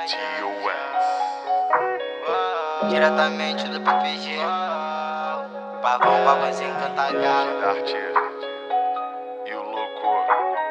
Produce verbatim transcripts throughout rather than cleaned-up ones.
T O S Diretamente do P P G Pavão, pavãozinho, canta galo Artista E o louco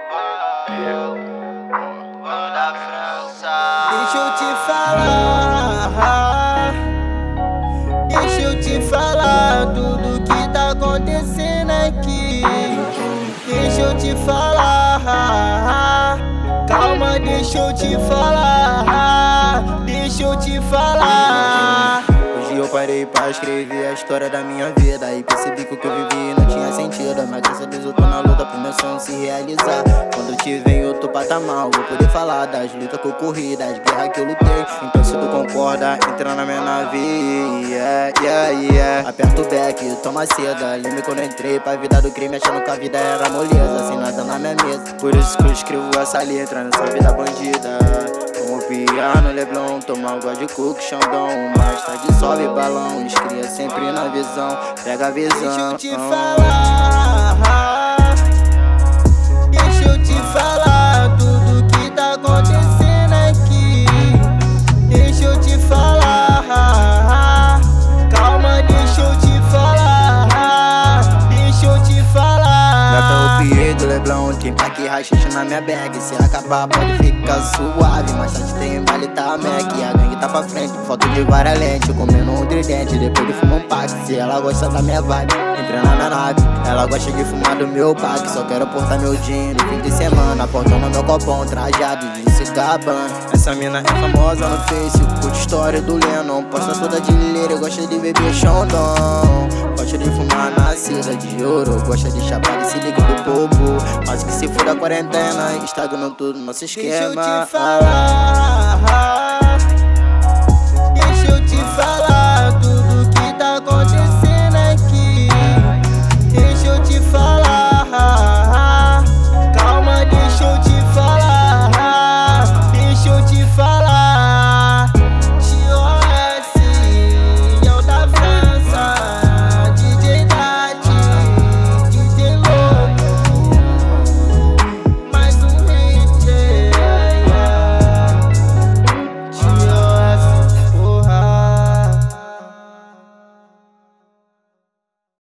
Vamos da França. Deixa eu te falar, deixa eu te falar tudo que tá acontecendo aqui. Deixa eu te falar, calma, deixa eu te falar, deixa eu te falar. Hoje eu parei pra escrever a história da minha vida e percebi que o que eu vivi não tinha sentido. Mas graças a Deus eu tô na luta pro meu sonho se realizar. Quando eu te venho eu tô patamar, vou poder falar das lutas que eu corri, das guerras que eu lutei. Então se tu concorda, entra na minha nave, yeah, yeah, yeah. Aperta o back, toma seda. Lembra quando eu entrei pra vida do crime achando que a vida era moleza, sem nada na minha mesa. Por isso que eu escrevo essa letra nessa vida bandida. Com o piano, Leblon, toma água de coco, Xandão. Mas tá de sobe balão, escria sempre na visão. Pega a visão. Deixa eu te falar, deixa eu te falar tudo que tá acontecendo aqui. Deixa eu te falar, calma, deixa eu te falar, deixa eu te falar. Gata o Pierre do Leblon, tem pack rachixe na minha bag. Se acabar pode ficar suave, mas tarde tem vale tá Mac. A gangue tá pra frente, foto de várias lentes, comendo um tridente, depois de fumar um pack. Se ela gosta da minha vibe, entra na minha nave. Ela gosta de fumar do meu pack, só quero portar meu jean no fim de semana. Portando meu copão, trajado de Cigabana. Essa mina é famosa no Face, curte história do Lennon. Posta toda de lileira, gosta de beber Xandão. Gosta de fumar na cera de ouro, gosta de chapar desse ligue do povo. Mas que se for da quarentena, estagnou tudo nosso esquema. Deixa eu te falar,